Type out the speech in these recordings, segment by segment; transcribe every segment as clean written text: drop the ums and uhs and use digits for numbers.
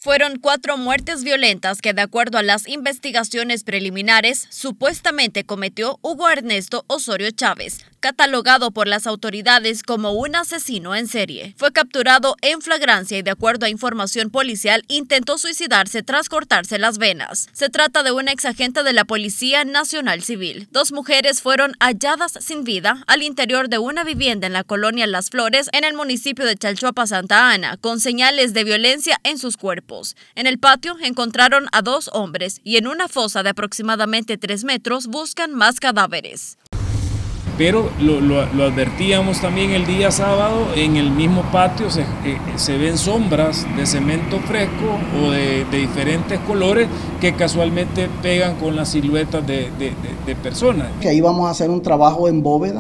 Fueron 4 muertes violentas que, de acuerdo a las investigaciones preliminares, supuestamente cometió Hugo Ernesto Osorio Chávez, catalogado por las autoridades como un asesino en serie. Fue capturado en flagrancia y, de acuerdo a información policial, intentó suicidarse tras cortarse las venas. Se trata de un exagente de la Policía Nacional Civil. 2 mujeres fueron halladas sin vida al interior de una vivienda en la colonia Las Flores, en el municipio de Chalchuapa, Santa Ana, con señales de violencia en sus cuerpos. En el patio encontraron a 2 hombres y en una fosa de aproximadamente 3 metros buscan más cadáveres. Pero lo advertíamos también el día sábado, en el mismo patio se ven sombras de cemento fresco o de diferentes colores que casualmente pegan con las siluetas de personas. Que ahí vamos a hacer un trabajo en bóveda,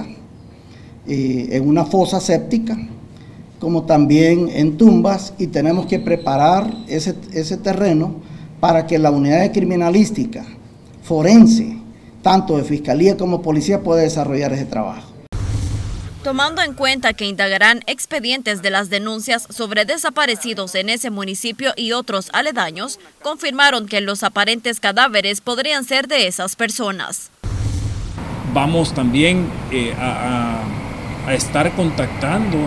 en una fosa séptica, como también en tumbas, y tenemos que preparar ese terreno para que la unidad de criminalística forense, tanto de Fiscalía como Policía, pueda desarrollar ese trabajo. Tomando en cuenta que indagarán expedientes de las denuncias sobre desaparecidos en ese municipio y otros aledaños, confirmaron que los aparentes cadáveres podrían ser de esas personas. Vamos también a estar contactando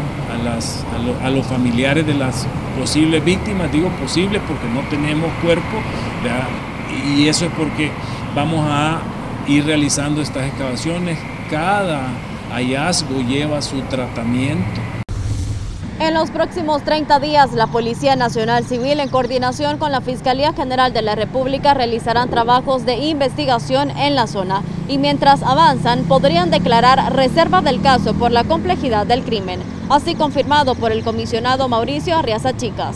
a los familiares de las posibles víctimas. Digo posibles porque no tenemos cuerpo, ¿verdad? Y eso es porque vamos a ir realizando estas excavaciones. Cada hallazgo lleva su tratamiento. En los próximos 30 días, la Policía Nacional Civil, en coordinación con la Fiscalía General de la República, realizarán trabajos de investigación en la zona y mientras avanzan podrían declarar reserva del caso por la complejidad del crimen, así confirmado por el comisionado Mauricio Arriaza Chicas.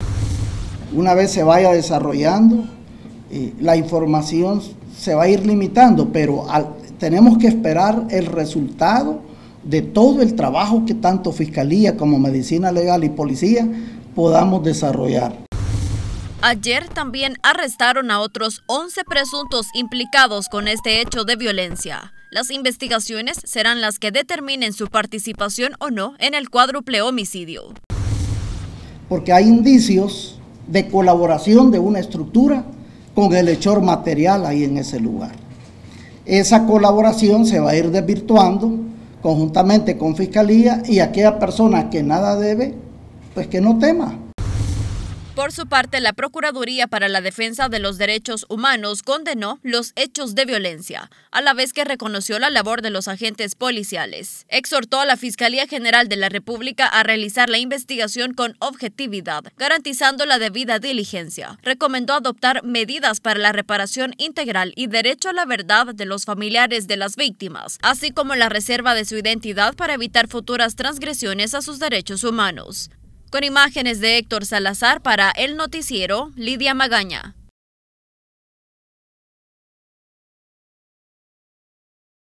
Una vez se vaya desarrollando, la información se va a ir limitando, pero tenemos que esperar el resultado de todo el trabajo que tanto Fiscalía como Medicina Legal y Policía podamos desarrollar. Ayer también arrestaron a otros 11 presuntos implicados con este hecho de violencia. Las investigaciones serán las que determinen su participación o no en el cuádruple homicidio. Porque hay indicios de colaboración de una estructura con el hechor material ahí en ese lugar. Esa colaboración se va a ir desvirtuando conjuntamente con Fiscalía, y aquella persona que nada debe, pues que no tema. Por su parte, la Procuraduría para la Defensa de los Derechos Humanos condenó los hechos de violencia, a la vez que reconoció la labor de los agentes policiales. Exhortó a la Fiscalía General de la República a realizar la investigación con objetividad, garantizando la debida diligencia. Recomendó adoptar medidas para la reparación integral y derecho a la verdad de los familiares de las víctimas, así como la reserva de su identidad para evitar futuras transgresiones a sus derechos humanos. Con imágenes de Héctor Salazar para El Noticiero, Lidia Magaña.